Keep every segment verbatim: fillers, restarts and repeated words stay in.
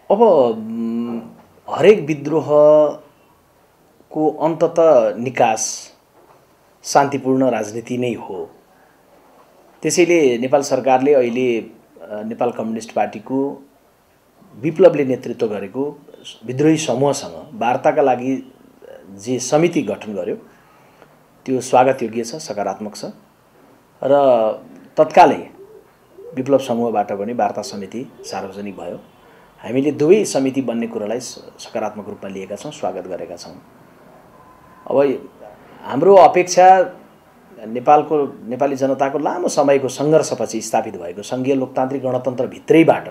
अब हरेक विद्रोहको अन्ततः निकास शान्तिपूर्ण राजनीति नै हो। त्यसैले नेपाल सरकारले अहिले नेपाल कम्युनिस्ट पार्टीको विप्लवले नेतृत्व गरेको विद्रोही समूहसँग वार्ताका लागि जे समिति गठन गर्यो त्यो स्वागतयोग्य छ, सकारात्मक छ र तत्कालै विप्लव समूहबाट पनि वार्ता समिति सार्वजनिक भयो। हामीले दुवै समिति बन्ने कुरालाई सकारात्मक रूपमा लिएका छौँ, स्वागत गरेका छौँ। अब हाम्रो अपेक्षा नेपालको नेपाली जनताको लामो समयको सङ्घर्षपछि स्थापित भएको सङ्घीय लोकतान्त्रिक गणतन्त्र भित्रैबाट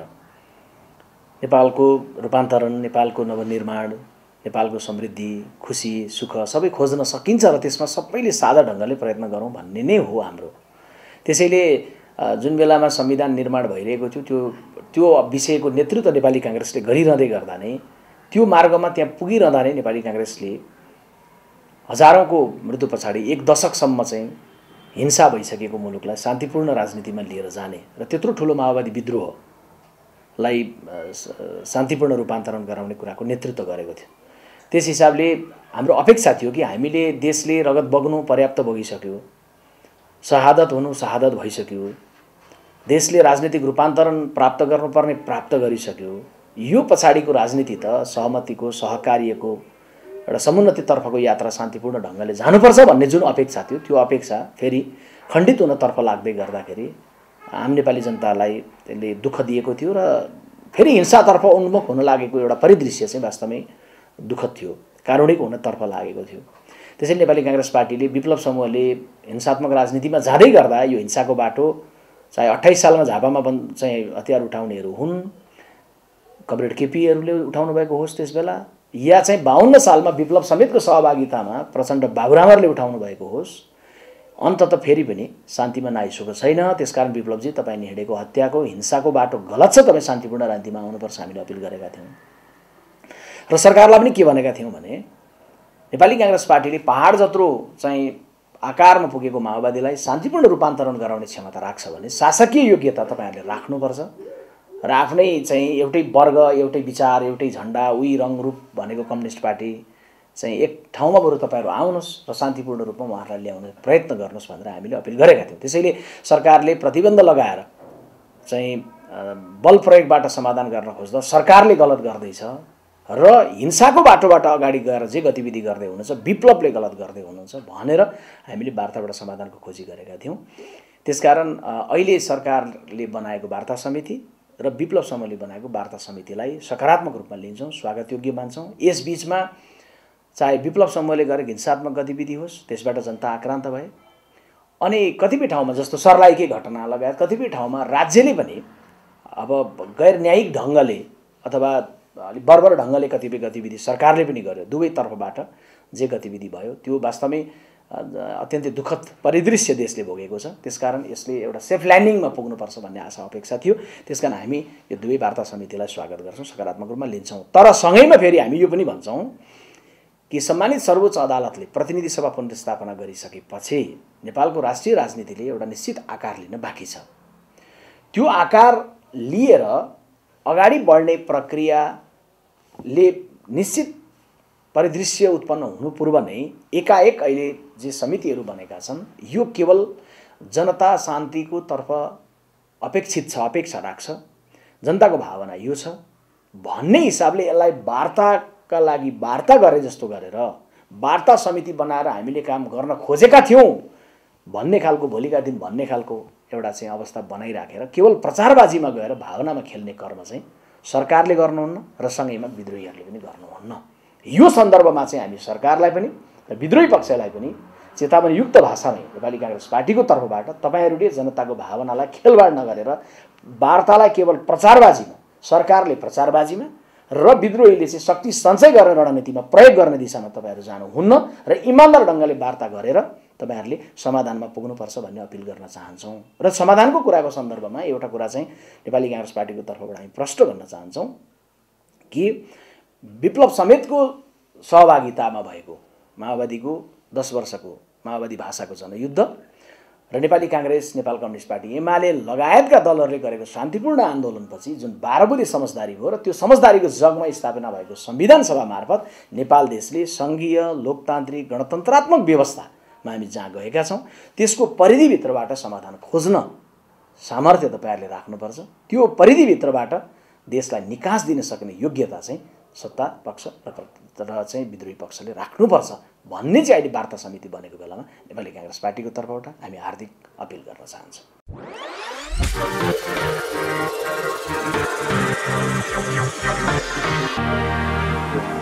नेपालको रूपान्तरण, नेपालको नवनिर्माण, नेपालको समृद्धि, खुसी, सुख सबै खोज्न सकिन्छ र त्यसमा सबैले साझा ढङ्गले प्रयत्न गरौँ भन्ने नै हो हाम्रो। त्यसैले जुन बेलामा संविधान निर्माण भइरहेको थियो त्यो त्यो विषयको नेतृत्व नेपाली काङ्ग्रेसले गरिरहँदै गर्दा नै त्यो मार्गमा त्यहाँ पुगिरहँदा नै नेपाली काङ्ग्रेसले हजारौँको मृत्यु पछाडि एक दशकसम्म चाहिँ हिंसा भइसकेको मुलुकलाई शान्तिपूर्ण राजनीतिमा लिएर जाने र त्यत्रो ठुलो माओवादी विद्रोहलाई शान्तिपूर्ण रूपान्तरण गराउने कुराको नेतृत्व गरेको थियो। त्यस हिसाबले हाम्रो अपेक्षा थियो कि हामीले देशले रगत बग्नु पर्याप्त बगिसक्यो, शहादत हुनु शहादत भइसक्यो, देशले राजनीतिक रूपान्तरण प्राप्त गर्नुपर्ने प्राप्त गरिसक्यो, यो पछाडिको राजनीति त सहमतिको, सहकार्यको एउटा समुन्नतितर्फको यात्रा शान्तिपूर्ण ढङ्गले जानुपर्छ भन्ने जुन अपेक्षा थियो त्यो अपेक्षा फेरि खण्डित हुनतर्फ लाग्दै गर्दाखेरि आम नेपाली जनतालाई त्यसले दुःख दिएको थियो र फेरि हिंसातर्फ उन्मुख हुन लागेको एउटा परिदृश्य चाहिँ वास्तवमै दुःखद थियो, कारुणिक हुनतर्फ लागेको थियो। त्यसैले नेपाली काङ्ग्रेस पार्टीले विप्लव समूहले हिंसात्मक राजनीतिमा जाँदै गर्दा यो हिंसाको बाटो चाहे अट्ठाइस सालमा झापामा बन् चाहिँ हतियार उठाउनेहरू हुन्, कमरेड केपीहरूले उठाउनु भएको होस् त्यसबेला, या चाहिँ बाहन्न सालमा विप्लव समेतको सहभागितामा प्रचण्ड बाबुरामहरूले उठाउनु भएको होस्, अन्तत फेरि पनि शान्तिमा नआइसकेको छैन। त्यसकारण विप्लवजी तपाईँले हिँडेको हत्याको हिंसाको बाटो गलत छ, तपाईँ शान्तिपूर्ण राजनीतिमा आउनुपर्छ हामीले अपिल गरेका थियौँ र सरकारलाई पनि के भनेका थियौँ भने नेपाली काङ्ग्रेस पार्टीले पहाड जत्रो चाहिँ आकारमा पुगेको माओवादीलाई शान्तिपूर्ण रूपान्तरण गराउने क्षमता राख्छ भने शासकीय योग्यता तपाईँहरूले राख्नुपर्छ र आफ्नै चाहिँ एउटै वर्ग, एउटै विचार, एउटै झन्डा, उही रङरूप भनेको कम्युनिस्ट पार्टी चाहिँ एक ठाउँमा बरु तपाईँहरू आउनुहोस् र शान्तिपूर्ण रूपमा उहाँहरूलाई ल्याउने प्रयत्न गर्नुहोस् भनेर हामीले अपिल गरेका थियौँ। त्यसैले सरकारले प्रतिबन्ध लगाएर चाहिँ बल प्रयोगबाट समाधान गर्न खोज्दा सरकारले गलत गर्दैछ र हिंसाको बाटोबाट अगाडि गएर जे गतिविधि गर्दै हुनुहुन्छ विप्लवले गलत गर्दै हुनुहुन्छ भनेर हामीले वार्ताबाट समाधानको खोजी गरेका थियौँ। त्यसकारण अहिले सरकारले बनाएको वार्ता समिति र विप्लव समूहले बनाएको वार्ता समितिलाई सकारात्मक रूपमा लिन्छौँ, स्वागतयोग्य मान्छौँ। यस बीचमा चाहे विप्लव समूहले गरेको हिंसात्मक गतिविधि होस् त्यसबाट जनता आक्रान्त भए, अनि कतिपय ठाउँमा जस्तो सर्लाहीकै घटना लगायत कतिपय ठाउँमा राज्यले पनि अब गैर न्यायिक ढङ्गले अथवा अलिक बर्बर ढङ्गले कतिपय गतिविधि सरकारले पनि गर्यो, दुवै तर्फबाट जे गतिविधि भयो त्यो वास्तवमै अत्यन्तै दुःखद परिदृश्य देशले भोगेको छ। त्यसकारण यसले एउटा सेफ ल्यान्डिङमा पुग्नुपर्छ भन्ने आशा अपेक्षा थियो। त्यसकारण हामी यो दुवै वार्ता समितिलाई स्वागत गर्छौँ, सकारात्मक रूपमा लिन्छौँ। तर सँगैमा फेरि हामी यो पनि भन्छौँ कि सम्मानित सर्वोच्च अदालतले प्रतिनिधि सभा पुनर्स्थापना गरिसकेपछि नेपालको राष्ट्रिय राजनीतिले एउटा निश्चित आकार लिन बाँकी छ। त्यो आकार लिएर अगाडि बढ्ने प्रक्रियाले निश्चित परिदृश्य उत्पन्न हुनु पूर्व नै एकाएक अहिले जे समितिहरू बनेका छन् यो केवल जनता शान्तिको तर्फ अपेक्षित छ, अपेक्षा राख्छ, जनताको भावना यो छ भन्ने हिसाबले यसलाई वार्ताका लागि वार्ता गरे जस्तो गरेर वार्ता समिति बनाएर हामीले काम गर्न खोजेका थियौँ भन्ने खालको, भोलिका दिन भन्ने खालको एउटा चाहिँ अवस्था बनाइराखेर केवल प्रचारबाजीमा गएर भावनामा खेल्ने कर्म चाहिँ सरकारले गर्नुहुन्न र सँगैमा विद्रोहीहरूले पनि गर्नुहुन्न। यो सन्दर्भमा चाहिँ हामी सरकारलाई पनि र विद्रोही पक्षलाई पनि चेतावनीयुक्त भाषामै नेपाली काङ्ग्रेस पार्टीको तर्फबाट तपाईँहरूले जनताको भावनालाई खेलवाड नगरेर वार्तालाई केवल प्रचारबाजीमा, सरकारले प्रचारबाजीमा र विद्रोहीले चाहिँ शक्ति सञ्चय गरेर रणनीतिमा प्रयोग गर्ने दिशामा तपाईँहरू जानुहुन्न र इमानदार ढङ्गले वार्ता गरेर तपाईँहरूले समाधानमा पुग्नुपर्छ भन्ने अपिल गर्न चाहन्छौँ। र समाधानको कुराको सन्दर्भमा एउटा कुरा चाहिँ नेपाली काङ्ग्रेस पार्टीको तर्फबाट हामी प्रश्न गर्न चाहन्छौँ कि विप्लव समेतको सहभागितामा भएको माओवादीको दस वर्षको माओवादी भाषाको जनयुद्ध र Nepali Congress, Nepal communist party, एमाले लगायतका दलहरूले गरेको शान्तिपूर्ण आन्दोलनपछि जुन बाह्र बुँदे समझदारी हो र त्यो समझदारीको जगमा स्थापना भएको संविधान सभा मार्फत नेपाल देशले सङ्घीय लोकतान्त्रिक गणतन्त्रात्मक व्यवस्थामा हामी जहाँ गएका छौँ त्यसको परिधिभित्रबाट समाधान खोज्न सामर्थ्य तपाईँहरूले राख्नुपर्छ। त्यो परिधिभित्रबाट देशलाई निकास दिन सक्ने योग्यता चाहिँ सत्ता पक्ष र चाहिँ विद्रोही पक्षले राख्नुपर्छ भन्ने चाहिँ अहिले वार्ता समिति बनेको बेलामा नेपाली काङ्ग्रेस पार्टीको तर्फबाट हामी हार्दिक अपिल गर्न चाहन्छौँ।